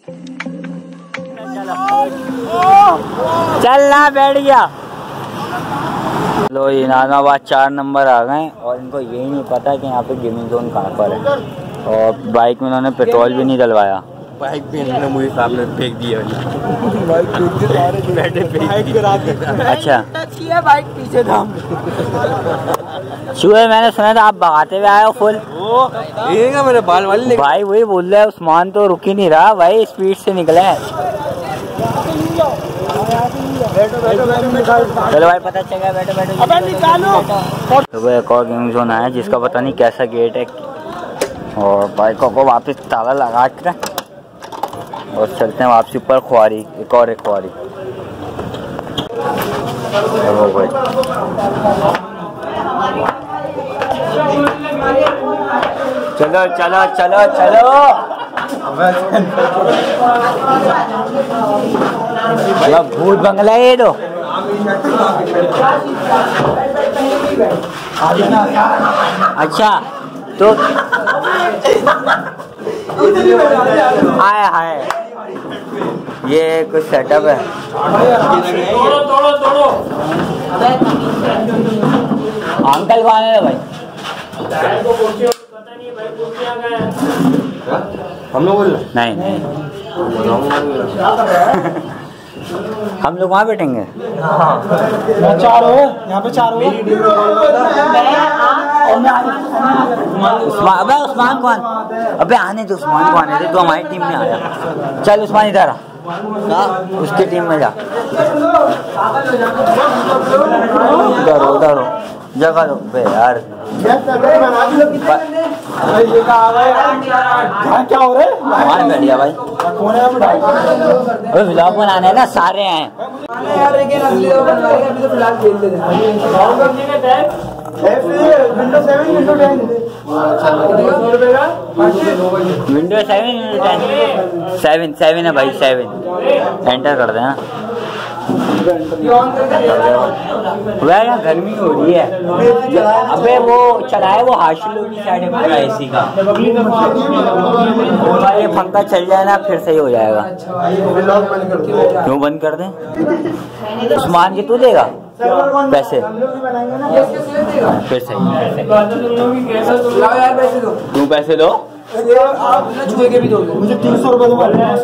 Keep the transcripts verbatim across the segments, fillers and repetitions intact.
चल ना, बैठ गया। लो ये नानाबाद चार नंबर आ गए और इनको यही नहीं पता कि यहाँ पे गेमिंग जोन कहाँ पर है। और बाइक में उन्होंने पेट्रोल भी नहीं डलवाया। बाइक भी इन्होंने मुझे सामने फेंक दिया। बाइक अच्छा, बाइक पीछे था। चूहे मैंने सुना था आप भगाते हुए आए हो फुल। ये मेरे बाल वाले भाई वही बोल रहे हैं। उस्मान तो रुक ही नहीं रहा भाई, स्पीड से निकले। चलो भाई पता चल गया, बैठो बैठो। तो एक और गेम जोन आया जिसका पता नहीं कैसा गेट है। और बाइकों को वापस ताला लगा के और चलते हैं वापसी ऊपर। खुआरी, एक और एक खुआरी। चलो चलो चलो चलो। भूत बंगला ये दो। अच्छा तो आए हाय, ये कुछ सेटअप है। तोड़ो तोड़ो तोड़ो। अंकल कौन है भाई? हम लोग नहीं नहीं हम लोग वहाँ बैठेंगे। चार हो यहाँ पे, चार हो। उस्मान, अबे उस्मान कौन? अबे आने दो उस्मान को आने दे, तो हमारी टीम में आया। चल उस्मान इधर आ, उसकी टीम में जा। उधर उधर जगह दो बे यार। क्या हो रहा है? बैठ गया भाई। अबे व्लॉग बनाने ना सारे हैं। Window seven window ten window seven window ten seven seven है भाई, सेवन एंटर कर देना। वह यहाँ गर्मी हो रही है। अबे वो चलाए वो हाशिलों की साइड में पूरा एसी का। ये पंखा चल जाए ना फिर सही हो जाएगा। क्यों बंद कर दें? उस्मान की तू देगा पैसे? फिर सही। तू पैसे दो, चूहे के भी दो। मुझे तीन सौ रुपए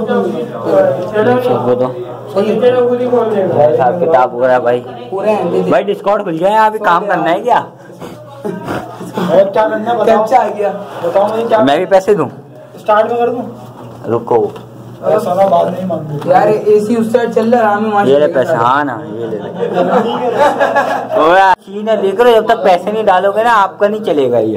दो। हिसाब किताब हो रहा है भाई। भाई डिस्काउंट खुल गया है, अभी काम करना है क्या? क्या करना है बताओ। आ गया बताओ मुझे क्या। मैं भी पैसे दूं? स्टार्ट में कर दूं? रुको बात नहीं मांगते यार, एसी उस साइड चल रहा है। ये ले पैसे। हाँ ना ये ले ले। देख रहे जब तक पैसे नहीं डालोगे ना आपका नहीं चलेगा ये।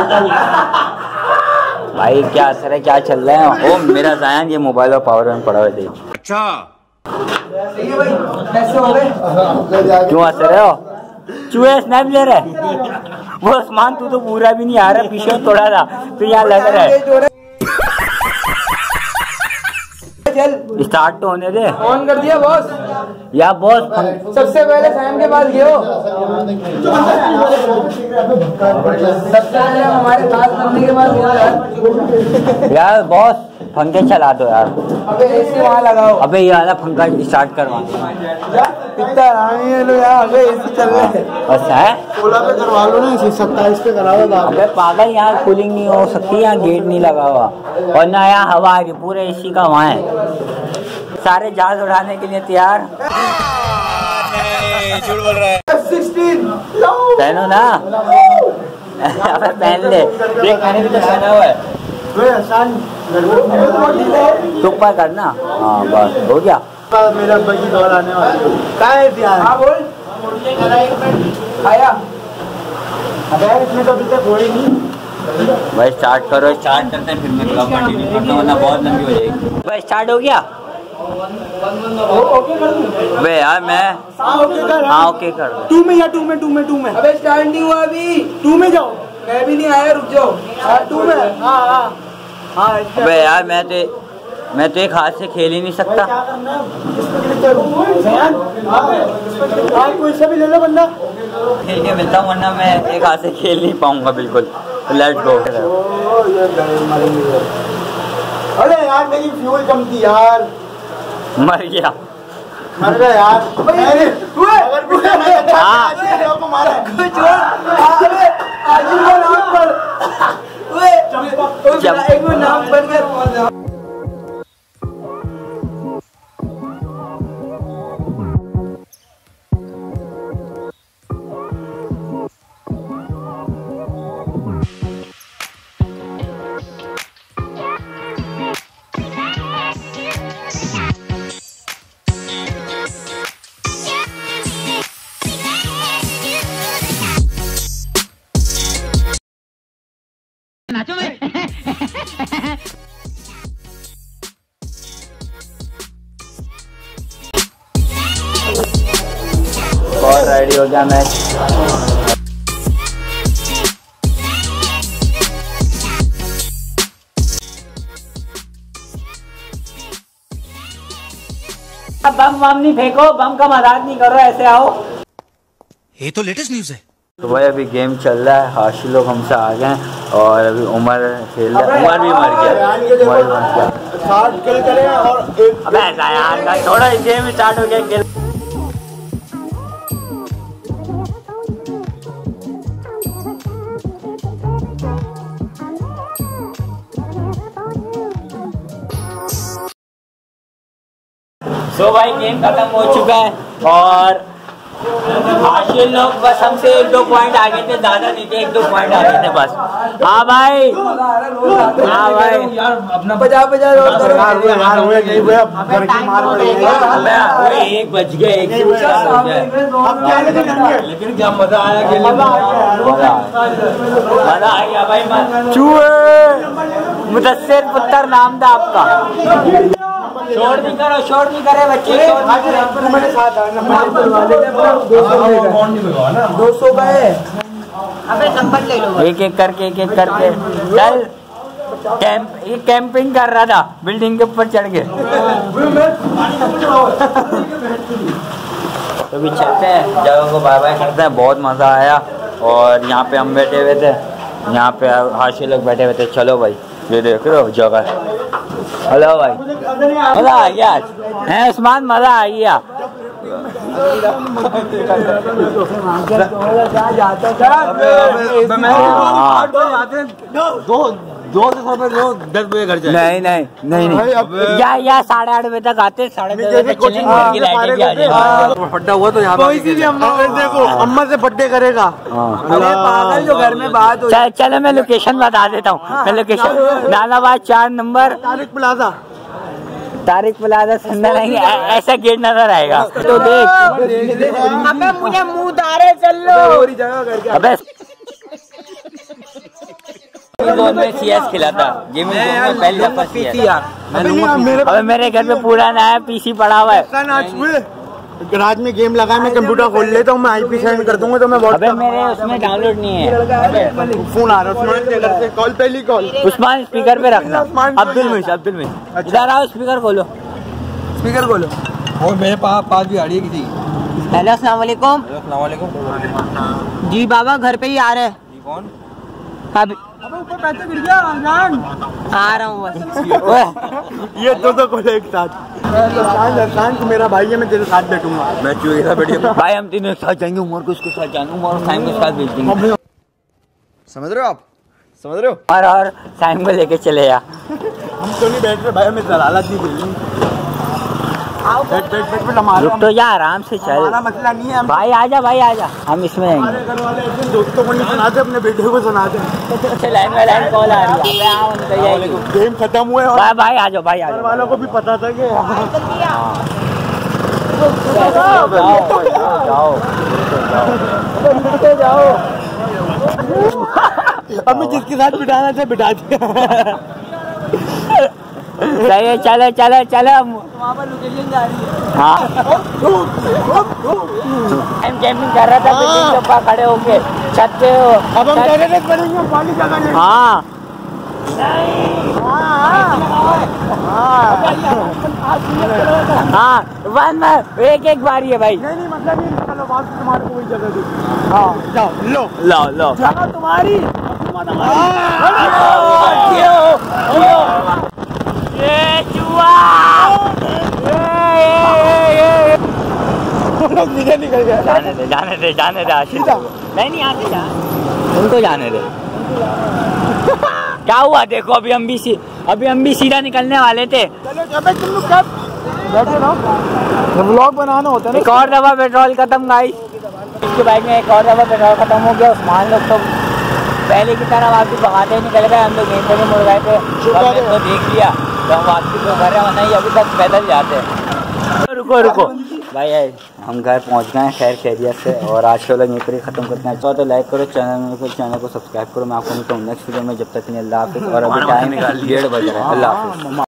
भाई क्या असर है, क्या चल रहा है? ओ मेरा जायन ये मोबाइल और पावर बैंक पड़ा हुआ है। अच्छा पैसे हो गए। क्यों असर है? चूहे स्नैप ले रहे। वो उस्मान तू तो पूरा भी नहीं आ रहा, पीछे थोड़ा था तो यहाँ लग रहा है। स्टार्ट तो होने दे। ऑन कर दिया बॉस? या बॉस सबसे पहले सैम के पास गए हो। सबसे पहले हमारे पास बंदे के पास यार। बॉस पंखे चला दो यार। अबे एसी वहाँ लगाओ। अबे ये वाला पंखा स्टार्ट करवा दो यार। अबे एसी चल रहा है। अच्छा है, सोलह पे करवा लो ना, सत्ताईस पे करा दो। अबे पागल, यहाँ कूलिंग नहीं हो सकती, यहाँ गेट नहीं लगा हुआ और ना यहाँ हवा आ रही, पूरे एसी का वहाँ है। सारे जहाज उड़ाने के लिए तैयार। झूठ बोल रहा है। पहनो ना। अबे पहन ले, देख मैंने भी तो पहना हुआ है। तो ऊपर करना। हाँ बस हो गया। मेरा बगी दौड़ आने वाला है। हाँ बोल। आया इसमें तो अभी तक हो ही नहीं। भाई स्टार्ट करो। स्टार्ट करते हैं फिर मैं ब्लॉग कंटिन्यू करता हूँ वरना बहुत लंबी हो जाएगी। भाई स्टार्ट हो गया। ओके कर दूं? बे यार मैं हाँ ओके कर। हाँ ओके कर। टू में या टू में टू में टू में। अबे स्टार्ट नहीं हुआ अभी। टू में जाओ। मैं भी नहीं आया, रुक जाओ। टू में। हाँ हाँ हाँ। अबे यार मैं तो मैं तो एक हाथ से खेल ही नहीं सकता। क्या करना है? कोई सा भी ले लो बंदा। खेल के मिलता हूँ वरना मैं एक हाथ से खेल नहीं पाऊंगा बिल्कुल। Let's go. अरे यार मेरी फ्यूल कम थी यार। मर गया मर गया यार। अरे अगर कुछ हाँ को मारा कुछ और आजू का नाम पर ओए एक वो नाम बन गया। और रेडी हो गया मैच। बम बम नहीं फेंको, बम का मजाक नहीं करो, ऐसे आओ। ये तो लेटेस्ट न्यूज है। तो भाई अभी गेम चल रहा है, हाशिर लोग हमसे आ गए और अभी उमर खेल रहा है। उमर भी मर गया, उमर भी मर गया। और अबे ऐसा यार थोड़ा गेम स्टार्ट हो गया। खेल तो भाई गेम खत्म हो चुका है और हाशिर लोग बस हमसे एक दो पॉइंट आगे थे, ज्यादा नहीं थे, एक दो पॉइंट आगे थे बस। हाँ भाई, हाँ भाई अपना पचास पचास एक बज गए, एक लेकिन क्या मजा आया, मजा आ गया भाई। चूहे मुदस्सिर पुत्र नाम था आपका। शोर नहीं करो, शोर नहीं करे बच्चे, दो सौ का है। अबे नंबर ले लो। एक एक करके एक एक करके चल। कैंप ये कैंपिंग कर रहा था, बिल्डिंग के ऊपर चढ़ के। तो भी चलते हैं, जगह को बाय बाय करते हैं। बहुत मज़ा आया और यहाँ पे हम बैठे हुए थे, यहाँ पे हाशिर लोग बैठे हुए थे। चलो भाई, ये देख रहे हो जगह। हेलो भाई, मज़ा आ गया आज है उस्मान, मज़ा आ गया। दो दो सौ दो दस बजे घर जाए। नहीं नहीं नहीं नहीं या या साढ़े आठ बजे तक आते, साढ़े दस बजे तक चलेंगे, घर की लाइटें भी आ जाएंगी। फड्डा हुआ तो यहाँ कोई भी अम्मा देखो, अम्मा से बर्थडे करेगा। अरे पागल, जो घर में बात हो। चल चलो मैं लोकेशन बता देता हूँ। मैं लोकेशन नालाबाद चार number Tariq plaza, Tariq plaza अंदर आएंगे, ऐसा गेट नजर आएगा तो देख। अबे मुझे मुंह दारे चल लो। अबे में सीएस खिलाता गेम में पहले दफा सीएस। अबे मेरे घर पे पूरा नया पीसी पड़ा हुआ है। रात में गेम लगा, मैं कंप्यूटर खोल लेता हूँ, मैं आईपी सेंड कर दूंगा तो मैं बहुत। अबे मेरे उसमें डाउनलोड नहीं है। फोन आ रहा है उस्मान, कॉल पहली कॉल। उस्मान स्पीकर पे रखना। अब्दुल मिश, अब्दुल मिश इधर आओ, स्पीकर खोलो, स्पीकर खोलो। और मेरे पास पास भी आ रही है किसी। हेलो अस्सलाम वालेकुम। अस्सलाम वालेकुम। जी बाबा घर पे ही आ रहे हैं। कौन? अभी ऊपर पैसे गिर गया, आ रहा हूँ बस। ये दो दो खोले एक साथ। हसान तू मेरा भाई है, मैं तेरे साथ बैठूंगा। मैं चूहे के साथ बैठूंगा भाई, हम तीनों एक साथ जाएंगे। उमर को इसके साथ जाएंगे, उमर और साइम के साथ भेज देंगे। समझ रहे हो आप? समझ रहे हो? और और साइम को लेके चले जा। हम तो नहीं बैठ रहे भाई, हमें जलालत नहीं मिल रही। बैठ बैठ बैठ बैठ हमारा रुक तो जा, आराम से चल। हमारा मसला नहीं है। भाई आजा, भाई आजा, हम इसमें जाएंगे। हमारे घर वाले अपने दोस्तों को नहीं सुनाते, अपने बेटे को सुनाते। लाइन बाय लाइन कॉल आ रही है। आओ निकल जाएगी। गेम खत्म हुए और भाई भाई आ जाओ, भाई आ घर जाओ। वालों को भी पता था कि जाओ जाओ जाओ। हमें जिसके साथ बिठाना था बिठा दिया। सही है, चलो चलो चलो। वहाँ पर लोकेशन जा रही है। हाँ हम कैंपिंग कर रहा था, बिल्डिंग के ऊपर खड़े होके छत पे। अब हम टेरेस बनेंगे, पानी जगह नहीं। हाँ हाँ वन एक एक बारी है भाई। नहीं नहीं मतलब ये चलो बात तुम्हारे को वही जगह दे। हाँ जाओ लो लो लो जगह तुम्हारी। नीचे निकल गया। जाने दे जाने दे जाने दे आशीष। नहीं नहीं आते जा, उनको जाने दे। क्या हुआ देखो, अभी हम भी सी अभी हम भी सीधा निकलने वाले थे। चलो जब तुम लोग कब बैठे रहो, व्लॉग बनाना होता है। एक और दफा पेट्रोल खत्म गाइस, इसके बाइक में एक और दफा पेट्रोल खत्म हो गया। उस्मान लोग तो पहले की तरह वापसी भगाते ही निकल गए, हम लोग यहीं पर मुड़ गए थे। तो देख लिया तो हम वापसी तो घर वरना ही अभी तक पैदल जाते हैं। रुको रुको भाई, हम घर पहुंच गए हैं खैर खैरियत से, और आज के व्लॉग यहीं पर ही खत्म करते हैं। तो लाइक करो चैनल में, फिर चैनल को सब्सक्राइब करो। मैं आपको मिलता हूँ नेक्स्ट वीडियो में, जब तक के लिए अल्लाह हाफिज़। और अभी टाइम डेढ़ बज रहा है। अल्लाह हाफिज़।